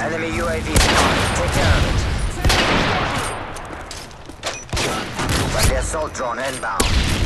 Enemy UAV spotted. Take care of it. Friendly assault drone inbound.